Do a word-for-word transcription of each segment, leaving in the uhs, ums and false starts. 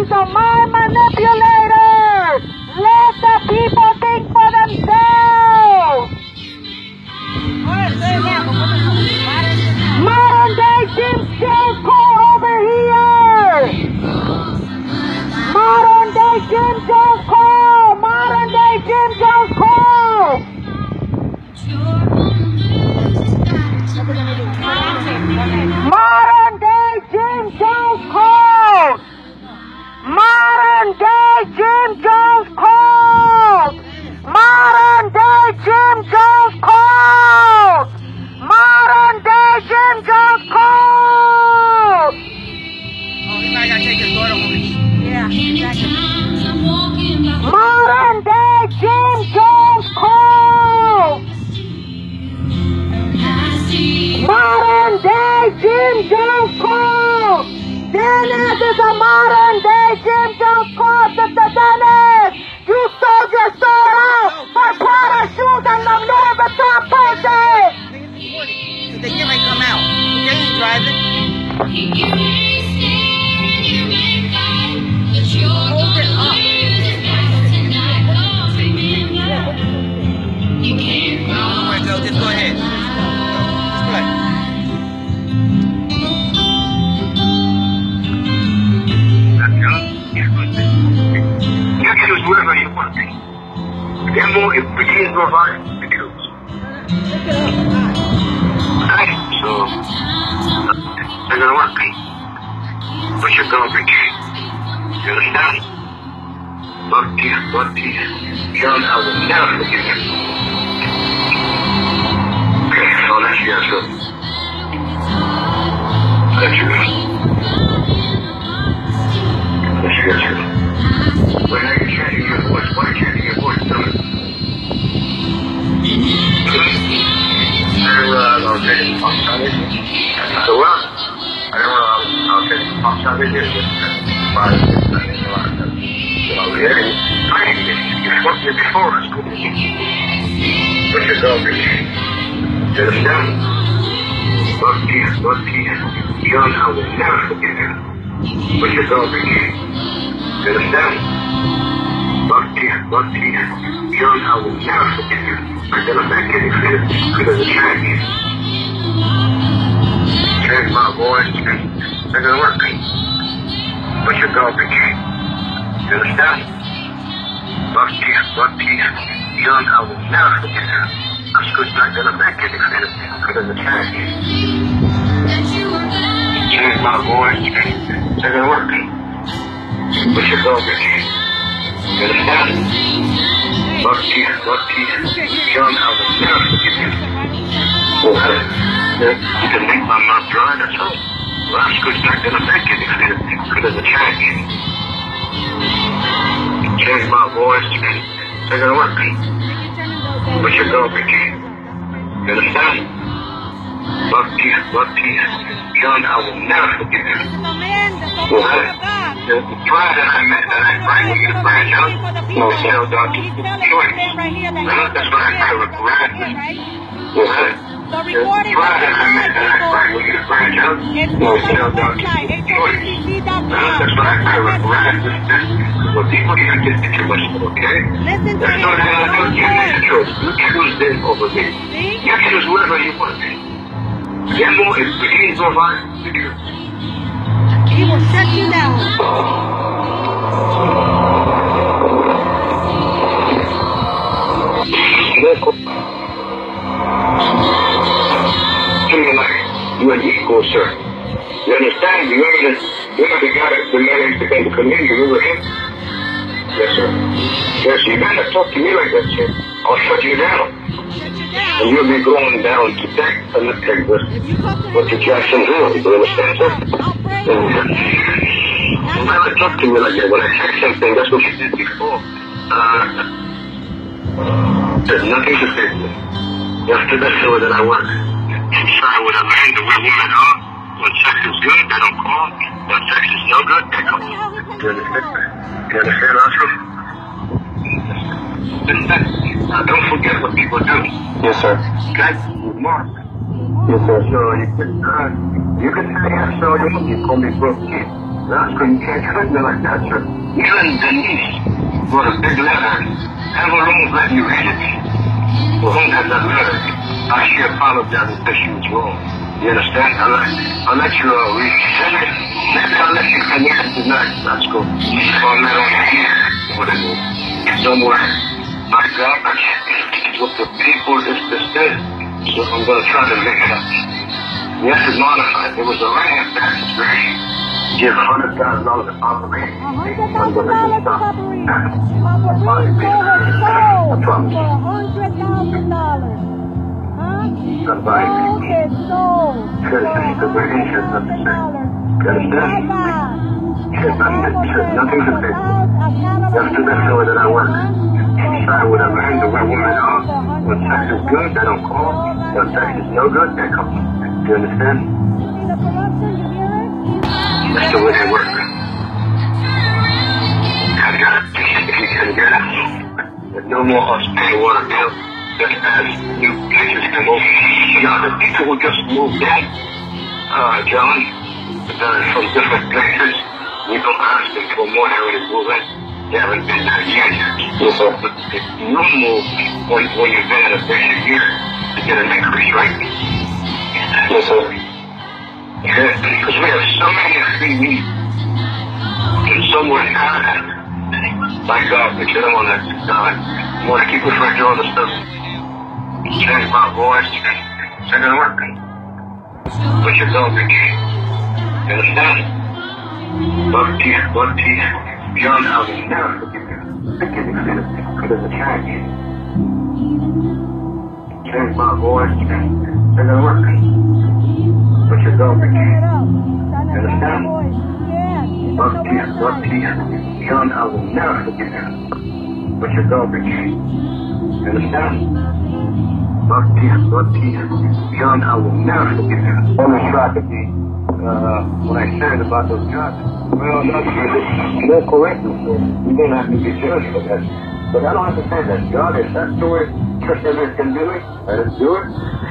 He's a mind manipulator. Let the people think for themselves. Modern day Jim Jones Cole over here. Modern day Jim Jones Cole. Modern day Jim Jones Cole. Modern day Jim Jones Cole. Modern day Jim Jones Cole. Modern day Jim Jones Cole. Modern day Jim Jones Cole. Oh, he might gotta take his daughter home. Yeah, exactly. Modern day Jim Jones Cole. Modern day Jim Jones Cole. Dennis is a modern day Jim Jones Cole, Sister Dennis. You sold your soul out for Prada shoes and the Louis Vuitton purses. They can't make come out. You can't drive it. Hold it up. Alright, go, just go ahead. Just play. You choose whatever you want. Demo is begins your heart to choose. Okay, so they're gonna work, but you're gonna be. You understand? Love peace, love peace. John, I will never forgive you. Okay, so that's the answer. That's your answer. That's your answer. When are you changing your voice? Why are you changing your voice? Tell me. Very well, I'll take it. Pop Sunday. So well, I don't know. I'll take it. Pop Sunday. Five, six, seven, eight, nine, ten. So I'll be ready. I ain't you fucked me before us. But you're going to be. You understand? Love peace, love peace. John, I will never forgive you. But you're going to be. You understand? Love peace, love peace. John, I will never forgive you. I'm gonna make it clear because of the change. Change my voice, they're gonna work. But you're gonna be. You understand? Love peace, love peace. John, I will never forgive you. I'm just not gonna make it clear because of the change. Change my voice, they're gonna work. But you're gonna be. You understand? Love peace, love peace. John, I will never forgive you. Well, you can make my mouth dry, that's all. Well, I'm just not gonna make it because of the change. Change my voice, they're gonna work. But you're gonna be. You understand? Love peace, love peace. John, I will never forgive you. Well, the pride that I met that I bring with you to branch out, no, tell Doctor Choice. That's what I regret. Well, the pride that I met that I bring with you to branch out, no, tell Doctor Choice. That's what I regret. Well, people can't get too much, okay? That's not how I do it. You make a choice. You choose them over me. You choose whatever you want. Demo is begins your heart to choose. He will shut you down. To me like you are equal, sir. You understand? You remember the, you remember the guy that the man that became the comedian, you remember him? Yes, sir. Yes, you better talk to me like that, sir. I'll shut you down. And you'll be going down to that and the peg with, with the Jackson Hill. You understand, sir? You never talk to me like that. When I say something, that's what you did before. Uh, there's nothing to say to me. Yesterday, so that I work inside with a man, the way women are. When sex is good, they don't call. When sex is no good, they come. You understand? You understand, Oscar? Now, don't forget what people do. Yes, sir. Okay? Mark. Yes, sir. So you can, uh, you can say, I saw you, you call me broke kid. That's when you can't treat me like that, sir. You and Denise wrote a big letter. Evelyn won't let you read it. Well, who has that letter? I should apologize if she was wrong. You understand? I'll let, I'll let you uh, read it. Maybe I'll let you connect it tonight. Let's go. I'll let on here. Whatever. Somewhere. My God, what the people is the state. So I'm going to try to make it up. Yes, it's modified. It was a land passage, right? Give one hundred thousand dollars to operate. one hundred thousand dollars to operate. Operate for her soul. For one hundred thousand dollars. Huh? Somebody. Sold his soul. Because the way he should understand. You understand? Says nothing, says nothing to say. Just to make sure that I work. Try whatever hand the way women are. When sex is good, they don't call. When sex is no good, they call. Do you understand? That's the way they work. I got it. If you can get it. There's no more us paying water bill. Just as new places come over. You know, the people who just moved in, uh, John, uh, from different places, we don't ask them for more than when they move in. They haven't been there yet. So, but if you move when, when you've been in a place a year, you get an increase, right? Yes, sir. Yeah, because we have so many free meat. And someone had it. My God, but you don't want to, uh, you want to keep it for all the stuff. Change my voice, it's not going to work. But you're going to be. You understand? Buck teeth, buck teeth. John, I will never forgive you. Forgive me for there's a change. Change my voice, it's not going to work. But you're going to be. You understand? Buck teeth, buck teeth. John, I will never forgive you. But you're going to be. You understand? Buck teeth, buck teeth. John, I will never forgive you. Only strategy, uh, when I said about those drugs, well, that's really, they're correct. We don't have to be judged for that. But I don't understand that. God, if that's the way Christians can do it, let us do it.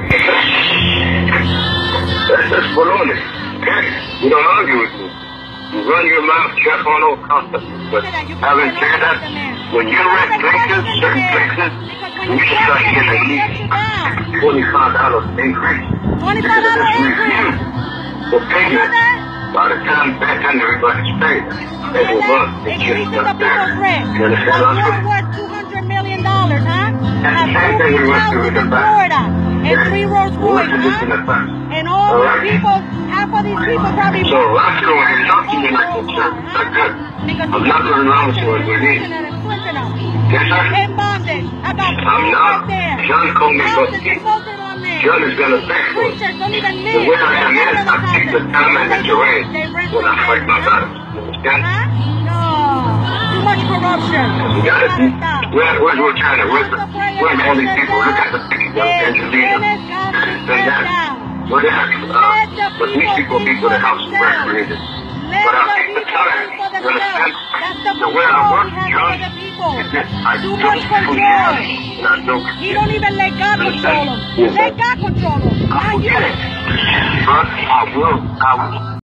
That's just baloney. Okay? You don't argue with me. You run your mouth, check on all concepts. But having said that, when you're at places, certain places, you should start getting at least twenty-five dollars increase. twenty-five dollars increase. The payment, by the time back end everybody's paid, every month, it's just Increasing the not there. people's rent. You understand what I'm You're saying? worth two hundred million dollars, huh? That's the same thing we went through in the in back. Florida. And three Rolls Royce, Listen to this in the huh? back. And all All these right. people, half of these people probably... So I'm going to talk to you like this, sir. That's good. I'm not going around with you as we need. Yes, sir? In bondage. I got I'm proof not. right there. John called me Houses but he- devoted on there. John is going to pay for it. Preachers don't even The live. way I am They is, live I in take the houses. time and the They terrain They rent when I from fight my them, huh? battles. You understand? Huh? No. Too much corruption. We got it. Gotta stop. Where, where's we're trying to, where's, the, where's all these people? Look at the people, Angelina, and that. Well, they have, uh, but these people be for the house of recreated. But I take the time, you understand? The way I work, John, is that I do it for you, and I don't He don't even let God control him. Yes, Let sir. God control him. I Not you. forget it. But I will, I will.